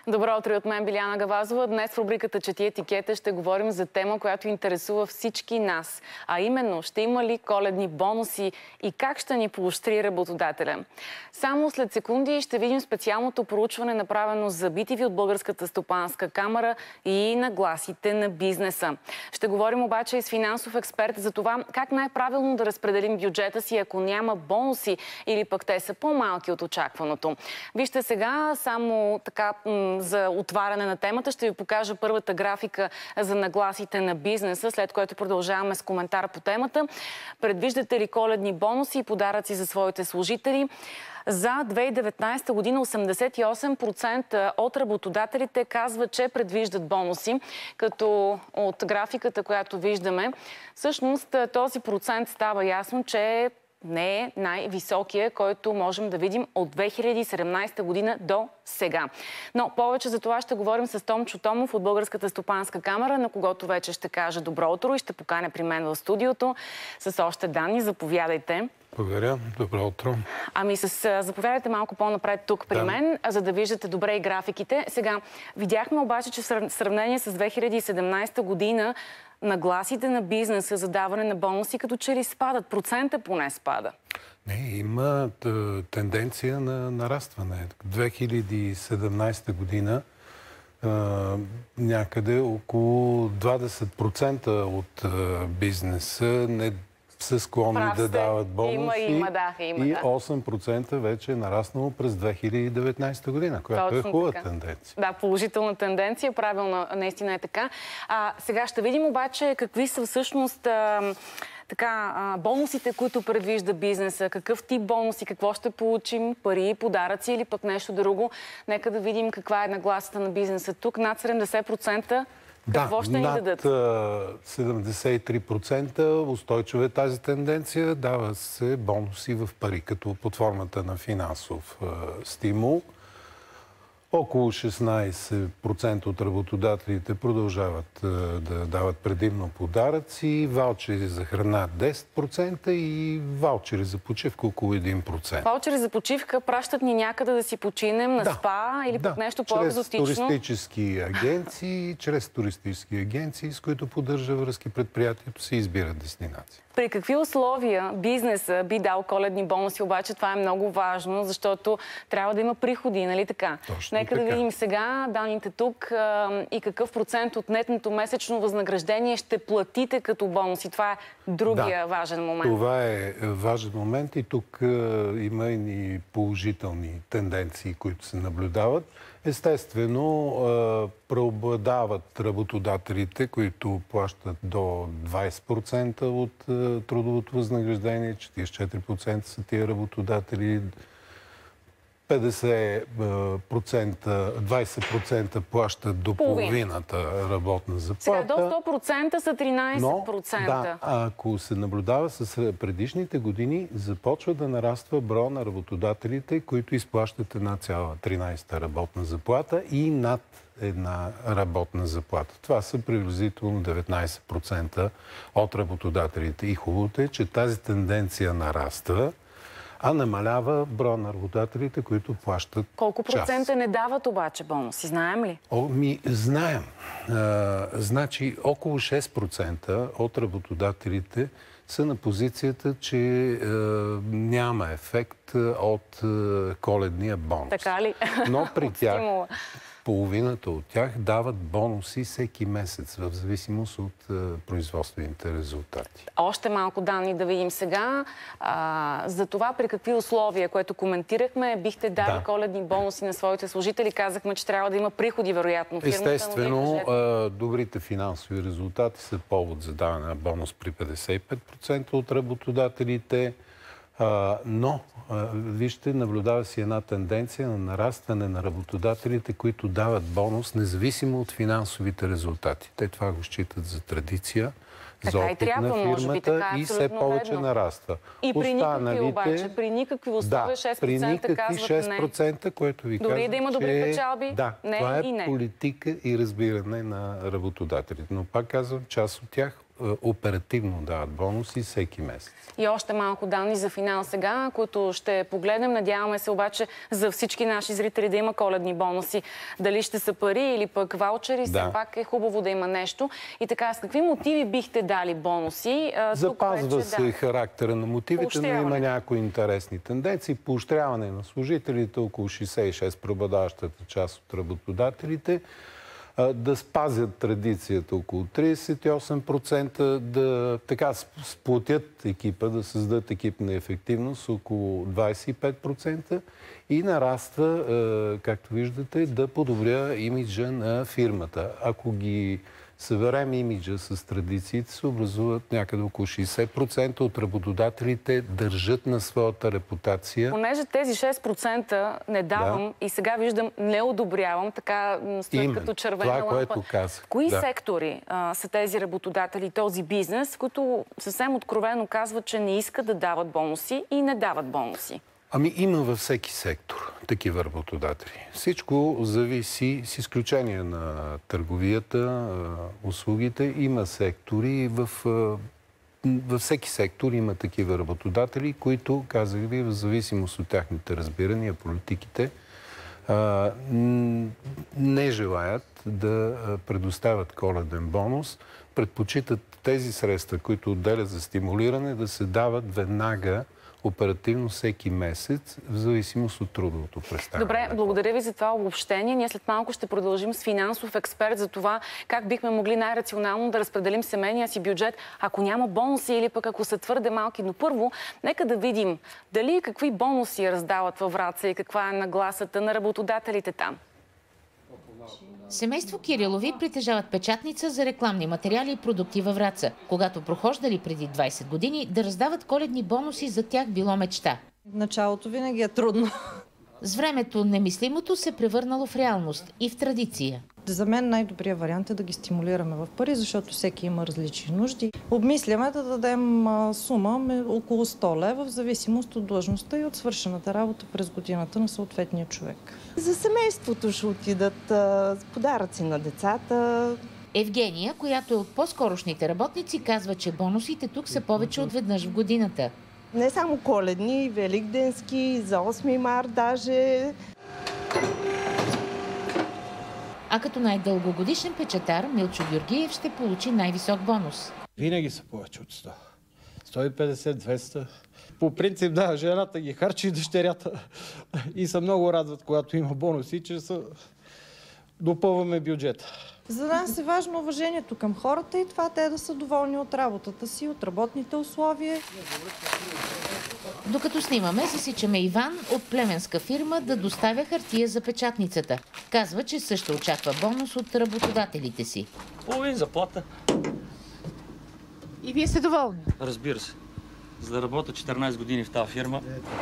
Добро утро от мен, Биляна Гавазова. Днес в рубриката Чети етикета ще говорим за тема, която интересува всички нас. А именно, ще има ли коледни бонуси и как ще ни поощри работодателя? Само след секунди ще видим специалното проучване, направено за BTV от Българската стопанска камара и нагласите на бизнеса. Ще говорим обаче и с финансов експерт за това как най-правилно да разпределим бюджета си, ако няма бонуси или пък те са по-малки от очакваното. Вижте сега само така за отваряне на темата. Ще ви покажа първата графика за нагласите на бизнеса, след което продължаваме с коментар по темата. Предвиждате ли коледни бонуси и подаръци за своите служители? За 2019 година 88% от работодателите казват, че предвиждат бонуси, като от графиката, която виждаме, всъщност този процент става ясно, че не е най-високия, който можем да видим от 2017 година до сега. Но повече за това ще говорим с Томчо Томов от Българската стопанска камара, на когото вече ще кажа добро утро и ще поканя при мен в студиото с още данни. Заповядайте. Благодаря. Добро утро. Заповядайте малко по-напред тук при мен, за да виждате добре и графиките. Сега, видяхме обаче, че в сравнение с 2017 година нагласите на бизнеса за даване на бонуси като че ли спадат? Процента поне спада. Не, има тенденция на нарастване. 2017 година някъде около 20% от бизнеса не са склонни да дават бонуси. Има, и 8% вече е нараснало през 2019 година, която е хубава тенденция. Да, положителна тенденция, правилно, наистина е така. Сега ще видим обаче какви са всъщност бонусите, които предвижда бизнеса. Какъв тип бонуси, какво ще получим, пари, подаръци или пък нещо друго. Нека да видим каква е нагласата на бизнеса тук. Над 70%. Какво ще ни дадат? Над 73% устойчива е тази тенденция. Дава се бонуси в пари, като под формата на финансов стимул. Около 16% от работодателите продължават да дават предимно подаръци, ваучери за храна 10% и ваучери за почивка около 1%. Ваучери за почивка пращат ни някъде да си починем на спа или пък нещо по-екзотично? Чрез туристически агенции, с които поддържа връзки предприятието, се избират дестинации. При какви условия бизнеса би дал коледни бонуси, обаче това е много важно, защото трябва да има приходи, нали така? Нека да видим сега данните тук и какъв процент от нетното месечно възнаграждение ще платите като бонуси. Това е другия важен момент. Това е важен момент и тук има и положителни тенденции, които се наблюдават. Естествено, преобладават работодателите, които плащат до 20% от трудовото възнаграждение, 44% са тия работодатели, 20% плащат до половината работна заплата. Сега до 100% са 13%. Ако се наблюдава с предишните години, започва да нараства броя на работодателите, които изплащат една цяла 13-та работна заплата и над една работна заплата. Това са приблизително 19% от работодателите. И хубавото е, че тази тенденция нараства, а намалява броя на работодателите, които плащат Колко процента не дават обаче бонуси? Знаем ли? Знаем. Значи около 6% от работодателите са на позицията, че няма ефект от коледния бонус. Така ли? Но при тях половината от тях дават бонуси всеки месец, в зависимост от производствените резултати. Още малко данни да видим сега. За това при какви условия, което коментирахме, бихте дали коледни бонуси на своите служители. Казахме, че трябва да има приходи, вероятно. Естествено, добрите финансови резултати са повод за даване на бонус при 55% от работодателите. Но, вижте, наблюдава си една тенденция на нарастване на работодателите, които дават бонус, независимо от финансовите резултати. Те това го считат за традиция, за опит на фирмата и все повече нараства. И при никакви обаче, при никакви условия 6% при никакви казват 6%, което ви казвам, дори да има добри печалби, това е политика и разбиране на работодателите. Но пак казвам, част от тях оперативно дават бонуси всеки месец. И още малко данни за финал сега, които ще погледнем. Надяваме се обаче за всички наши зрители да има коледни бонуси. Дали ще са пари или пък ваучери, все пак е хубаво да има нещо. И така, с какви мотиви бихте дали бонуси? Запазва се характера на мотивите, но има някои интересни тенденции. Поощряване на служителите, около 66, преобладаващата част от работодателите, да спазят традицията около 38%, да така сплотят екипа, да създадат екипна ефективност около 25% и нараства, както виждате, да подобря имиджа на фирмата. Ако ги съберем имиджа с традициите, се образуват някъде около 60% от работодателите държат на своята репутация. Понеже тези 6% не давам и сега виждам, не одобрявам, така стоят като червена лампа. Което казах. Кои сектори са тези работодатели, този бизнес, които съвсем откровено казват, че не искат да дават бонуси и не дават бонуси? Ами има във всеки сектор такива работодатели. Всичко зависи, с изключение на търговията, услугите. Има сектори, във всеки сектор има такива работодатели, които, казах ви, в зависимост от тяхните разбирания, политиките, не желаят да предоставят коледен бонус. Предпочитат тези средства, които отделят за стимулиране, да се дават веднага оперативно всеки месец, в зависимост от трудовото представяне. Добре, благодаря ви за това обобщение. Ние след малко ще продължим с финансов експерт за това как бихме могли най-рационално да разпределим семейния си бюджет, ако няма бонуси или пък ако са твърде малки. Но първо, нека да видим дали и какви бонуси раздават във Враца и каква е нагласата на работодателите там. Семейство Кирилови притежават печатница за рекламни материали и продукти във Враца. Когато прохождали преди 20 години, да раздават коледни бонуси за тях било мечта. Началото винаги е трудно. С времето немислимото се превърнало в реалност и в традиция. За мен най-добрият вариант е да ги стимулираме в пари, защото всеки има различни нужди. Обмисляме да дадем сума около 100 лева, в зависимост от длъжността и от свършената работа през годината на съответния човек. За семейството ще отидат подаръци на децата. Евгения, която е от по-скорошните работници, казва, че бонусите тук са повече от веднъж в годината. Не само коледни, великденски, за 8 март даже. А като най-дългогодишен печатар, Милчо Георгиев ще получи най-висок бонус. Винаги са повече от 100. 150, 200. По принцип, да, жената ги харчи и дъщерята. И се много радват, когато има бонуси, че допълваме бюджета. За нас е важно уважението към хората и това те да са доволни от работата си, от работните условия. Докато снимаме, засичаме Иван от племенска фирма да доставя хартия за печатницата. Казва, че също очаква бонус от работодателите си. Половин заплата. И вие сте доволни? Разбира се. За да работя 14 години в тази фирма.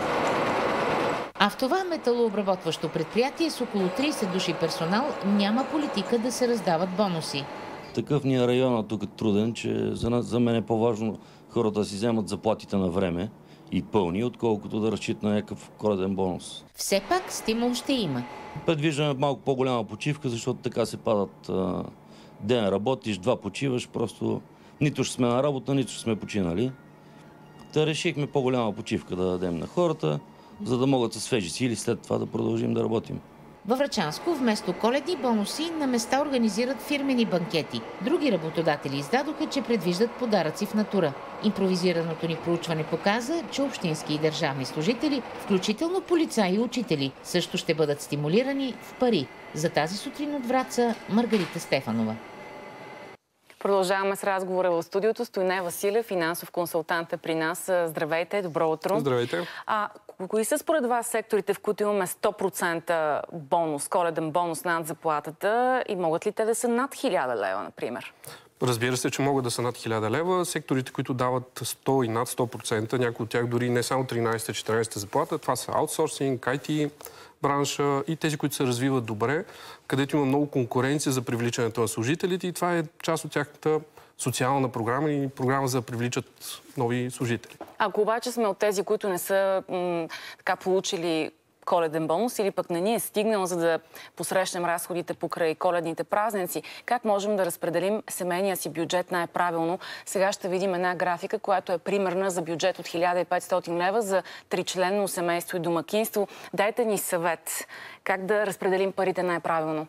А в това металообработващо предприятие с около 30 души персонал няма политика да се раздават бонуси. Такъв ни е районът тук труден, че за мен е по-важно хората да си вземат заплатите на време и пълни, отколкото да разчитат на някакъв коледен бонус. Все пак стимул ще има. Предвиждаме малко по-голяма почивка, защото така се падат ден работиш, 2 почиваш, просто нито ще сме на работа, нито ще сме починали. Та решихме по-голяма почивка да дадем на хората, за да могат със свежи сили след това да продължим да работим. Във Врачанско вместо коледни бонуси на места организират фирмени банкети. Други работодатели издадоха, че предвиждат подаръци в натура. Импровизираното ни проучване показа, че общински и държавни служители, включително полицаи и учители, също ще бъдат стимулирани в пари. За тази сутрин от Враца Маргарита Стефанова. Продължаваме с разговора в студиото. Стойне Василев, финансов консултант е при нас. Здравейте, добро утро. Здравейте. Кои са според вас секторите, в които имаме 100% бонус, коледен бонус над заплатата и могат ли те да са над 1000 лева, например? Разбира се, че могат да са над 1000 лева. Секторите, които дават 100 и над 100%, някои от тях дори не само 13-14 заплата, това са аутсорсинг, IT бранша и тези, които се развиват добре, където има много конкуренция за привличането на служителите и това е част от тяхната социална програма и програма за да привличат нови служители. Ако обаче сме от тези, които не са така получили коледен бонус или пък не ни е стигнал, за да посрещнем разходите покрай коледните празници. Как можем да разпределим семейния си бюджет най-правилно? Сега ще видим една графика, която е примерна за бюджет от 1500 лева за тричленно семейство и домакинство. Дайте ни съвет как да разпределим парите най-правилно.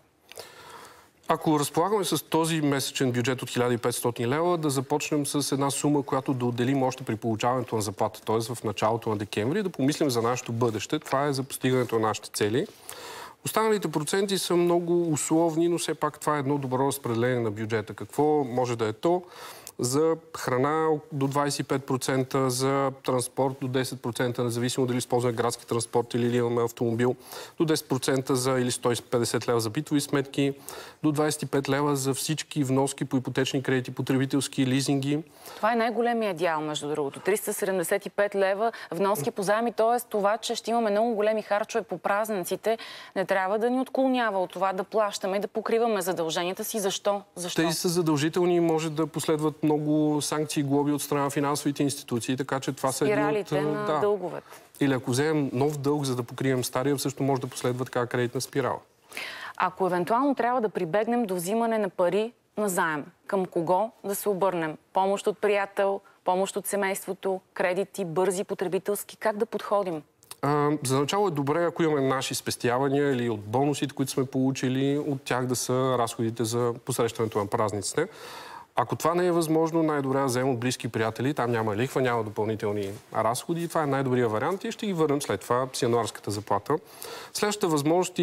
Ако разполагаме с този месечен бюджет от 1500 лева, да започнем с една сума, която да отделим още при получаването на заплата, т.е. в началото на декември, да помислим за нашето бъдеще. Това е за постигането на нашите цели. Останалите проценти са много условни, но все пак това е едно добро разпределение на бюджета. Какво може да е то? За храна до 25%, за транспорт до 10%, независимо дали използваме градски транспорт или имаме автомобил, до 10% за или 150 лева за битови сметки, до 25 лева за всички вноски по ипотечни кредити, потребителски лизинги. Това е най-големия дял, между другото. 375 лева вноски по заеми, т.е. това, че ще имаме много големи харчове по празниците, не трябва да ни отклонява от това да плащаме и да покриваме задълженията си. Защо? Тези са задължителни и може да последват много санкции и глоби от страна на финансовите институции, така че това са спиралите на дълговете. Или ако вземем нов дълг, за да покрием стария, също може да последва така кредитна спирала. Ако евентуално трябва да прибегнем до взимане на пари на заем, към кого да се обърнем? Помощ от приятел, помощ от семейството, кредити, бързи, потребителски. Как да подходим? За начало е добре, ако имаме наши спестявания или от бонусите, които сме получили, от тях да са разходите за посрещането на празниците. Ако това не е възможно, най-добре да вземем от близки приятели. Там няма лихва, няма допълнителни разходи. Това е най-добрият вариант и ще ги върнем след това с януарската заплата. Следващата възможност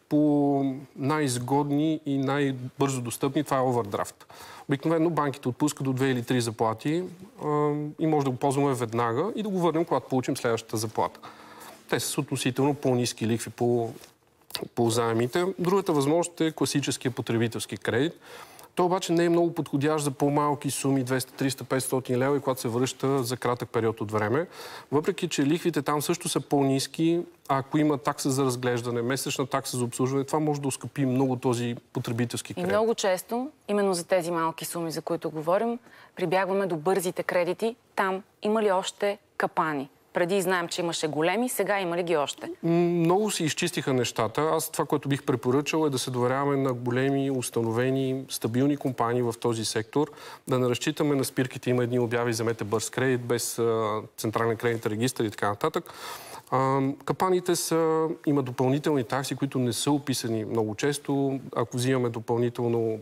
по най-изгодни и най-бързо достъпни, това е овердрафт. Обикновено банките отпускат до 2 или 3 заплати и може да го ползваме веднага и да го върнем, когато получим следващата заплата. Те са относително по-ниски лихви по заемите. Другата възможност е класическия потребителски кредит. Той обаче не е много подходящ за по-малки суми, 200, 300, 500 лева, и когато се връща за кратък период от време. Въпреки че лихвите там също са по-ниски, ако има такса за разглеждане, месечна такса за обслужване, това може да оскъпи много този потребителски кредит. И много често, именно за тези малки суми, за които говорим, прибягваме до бързите кредити. Там има ли още капани? Преди знаем, че имаше големи, сега има ли ги още? Много се изчистиха нещата. Аз това, което бих препоръчал, е да се доверяваме на големи, установени, стабилни компании в този сектор, да не разчитаме на спирките. Има едни обяви, вземете бърз кредит, без централен кредитен регистър и така нататък. Капаните има допълнителни такси, които не са описани много често. Ако взимаме допълнително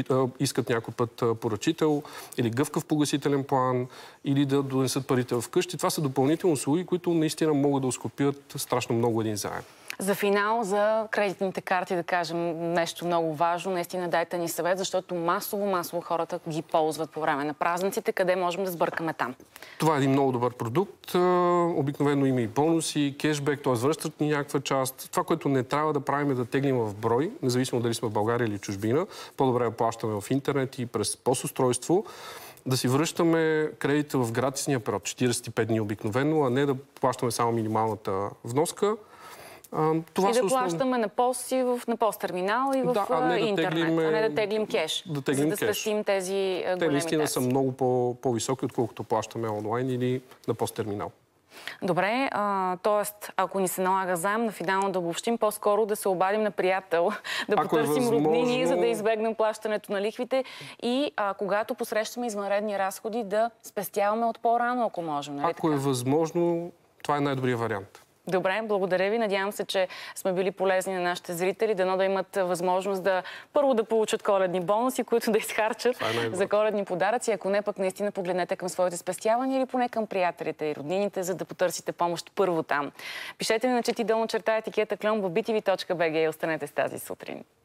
искат някой път поръчител или гъвкав погасителен план, или да донесат парите вкъщи. Това са допълнителни услуги, които наистина могат да оскъпят страшно много един заем. За финал, за кредитните карти, да кажем нещо много важно. Наистина дайте ни съвет, защото масово хората ги ползват по време на празниците. Къде можем да сбъркаме там? Това е един много добър продукт. Обикновено има и бонуси, кешбек, т.е. връщат ни някаква част. Това, което не трябва да правим, е да теглим в брой, независимо дали сме в България или чужбина. По-добре да плащаме в интернет и през POS-устройство. Да си връщаме кредита в гратисния период, 45 дни обикновено, а не да плащаме само минималната вноска. Това и да плащаме на пост и на пост-терминал и в интернет, а не да теглим кеш, за да спестим тези големи такси. Те наистина са много по-високи, отколкото плащаме онлайн или на пост-терминал. Добре, т.е. ако ни се налага заем, на финално да обобщим, по-скоро да се обадим на приятел, да потърсим роднини, за да избегнем плащането на лихвите и когато посрещаме извънредни разходи, да спестяваме от по-рано, ако можем. Нали ако е възможно, това е най-добрият вариант. Добре, благодаря ви. Надявам се, че сме били полезни на нашите зрители. Дано да имат възможност първо да получат коледни бонуси, които да изхарчат за коледни подаръци. Ако не, пък наистина погледнете към своите спестявания или поне към приятелите и роднините, за да потърсите помощ първо там. Пишете ни на _етикета клон в btv.bg и останете с тази сутрин.